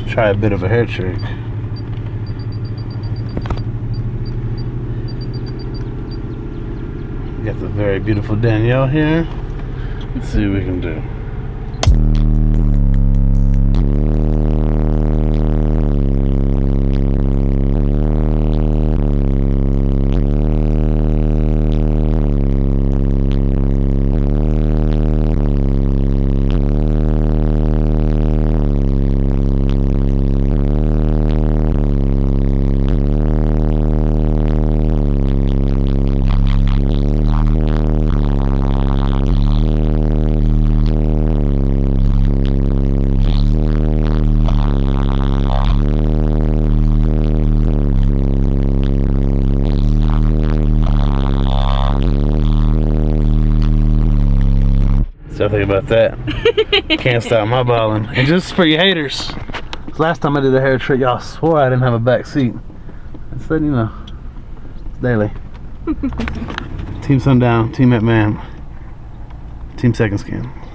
try a bit of a hair trick. We got the very beautiful Danielle here. Let's see what we can do. So think about that. Can't stop my balling. And just for you haters, last time I did a hair trick, y'all swore I didn't have a back seat. I said, you know, it's daily. Team Sundown, Team Mechman, Team Second Skin.